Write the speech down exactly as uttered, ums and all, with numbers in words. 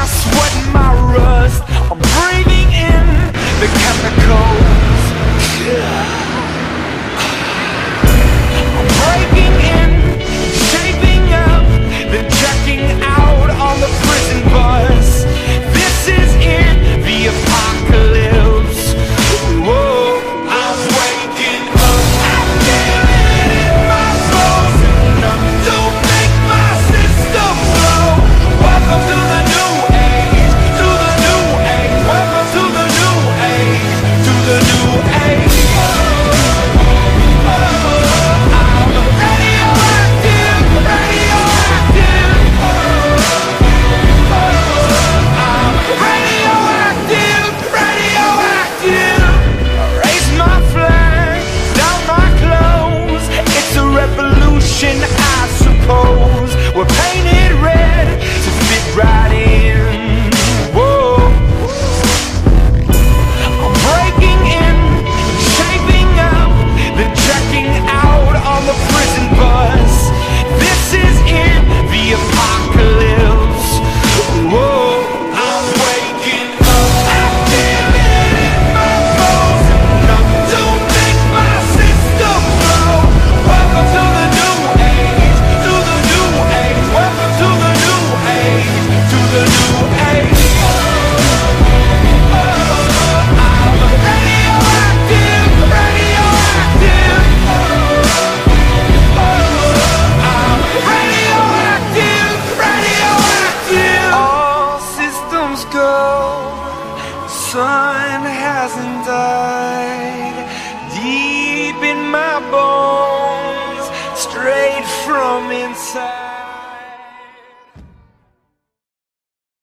sweat and my rust, I'm breathing in the chemicals. I'm breaking in, shaping up, then checking out on the prison bus. This is it, the apocalypse. Whoa, I'm waking up, I feel it in my bones, enough to make my system blow. Welcome to the new age, to the new age. Welcome to the new age, to the new age. I suppose we're painted red to fit right in. Whoa, I'm breaking in, shaping up, then checking out on the prison bus. This is it, the apocalypse. Whoa, I'm waking up, I feel it in my bones, enough to make my system blow. Welcome to the new age, to the new age. Welcome to the new age, to the new age. I'm radioactive, radioactive. I'm radioactive, radioactive. All systems go, the sun hasn't died. Deep in my bones,